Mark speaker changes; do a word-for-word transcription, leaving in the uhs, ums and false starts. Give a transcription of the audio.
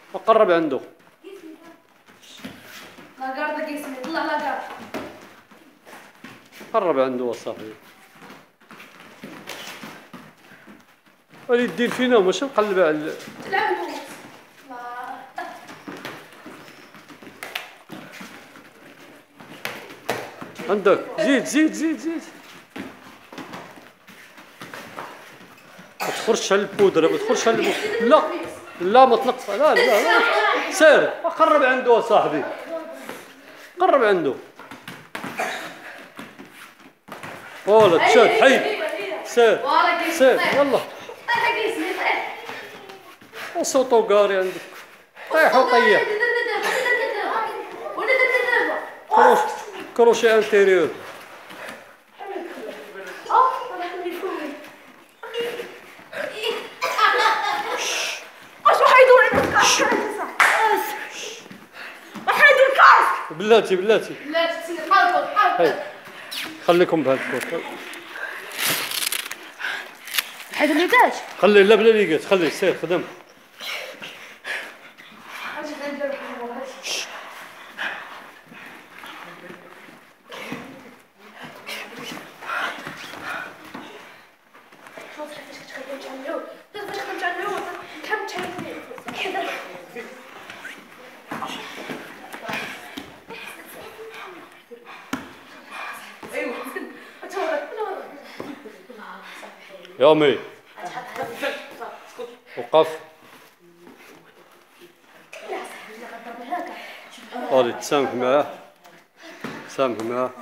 Speaker 1: وقرب عنده.
Speaker 2: لاكارد كيسمي طلع لاكارد.
Speaker 1: قرب عنده وصافي. ولي دير فينا ماشي نقلب على
Speaker 2: تلعب
Speaker 1: عندك. زيد زيد زيد زيد. ما تخرجش على البودره، ما تخرجش على البودره. لا لا ما تنقص. لا لا لا سير قرب عنده اصاحبي، قرب عنده. والله تشاد حي. سير سير والله. وصوتو قاري عندك. طيح وطيح. كروش كروشي انتيريور. بلاتي بلاتي
Speaker 2: بلاتي حاولوا حاولوا.
Speaker 1: خليكم بهالكور.
Speaker 2: حيد اللي داش.
Speaker 1: خلي لا بلا ليقات خلي سير خدم. يا مي وقف. غادي تسامح معاه، تسامح معاه.